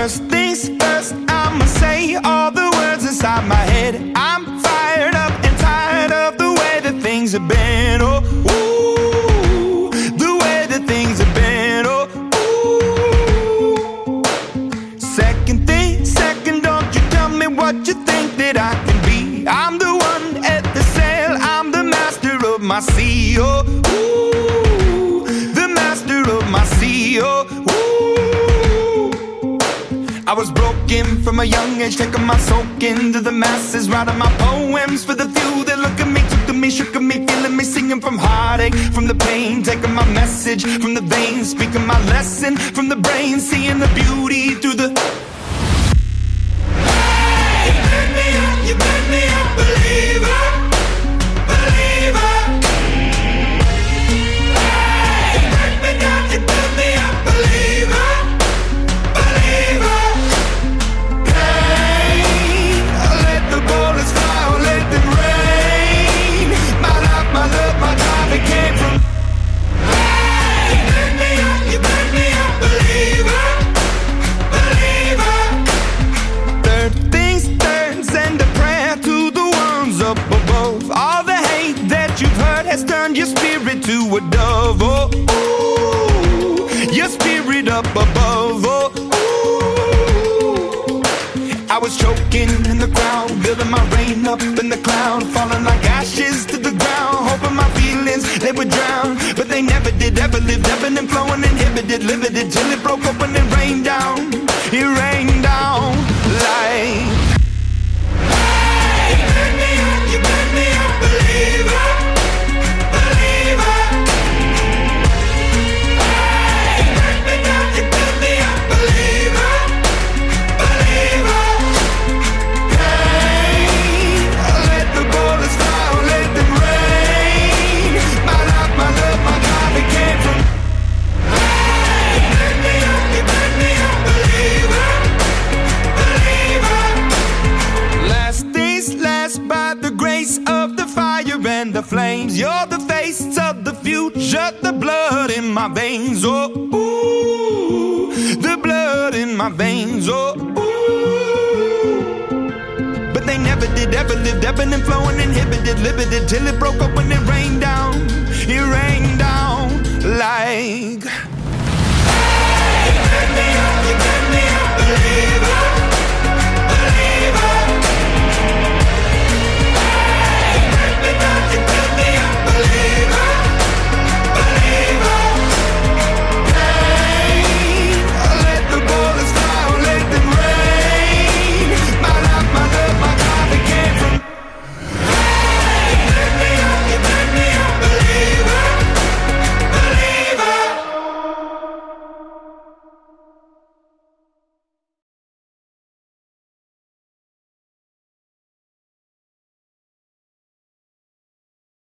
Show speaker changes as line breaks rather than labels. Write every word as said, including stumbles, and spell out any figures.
First things first, I'ma say all the words inside my head. I'm fired up and tired of the way that things have been. Oh, ooh, the way that things have been. Oh, ooh. Second thing, second, don't you tell me what you think that I can be. I'm the one at the sail, I'm the master of my sea. Oh, ooh, the master of my sea. Oh, ooh. I was broken from a young age, taking my soak into the masses, writing my poems for the few that look at me, took to me, shook at me, feeling me, singing from heartache, from the pain, taking my message from the veins, speaking my lesson from the brain, seeing the beauty through the... Hey, you burn me up, you burn me up, believer, believer. Hey, you burn me down, you burn me up, believer, believer. Came from. Hey, you burn me up, you burn me up, believer, believer. Third things third, send a prayer to the ones up above. All the hate that you've heard has turned your spirit to a dove. Oh, ooh, your spirit up above. Oh, ooh. I was choking in the crowd, building my rain up in the cloud, falling like ashes to the ground, hoping my feelings they would drown, but they never did. Ever lived, ebbing and flowing, inhibited, limited, till it broke open and rained down. It rained down like. Hey, you burn me up, you burn me up, believer, believer. Hey, you burn me down, you burn me up, believer, believer. Hey, let the bullets fly, let them rain. My life, my love, my God, it came from. Hey, you burn me up, you burn me up, believer, believer. Last things last, by the grace of the fire and the flames. You're the face of the future, the blood in my veins. Oh, ooh, the blood in my veins. Oh, ooh. But they never did, ever lived, ebbing and flowing, inhibited, limited, till it broke up when it rained down. It rained down like. Hey, you burn me up, you burn me up, believer.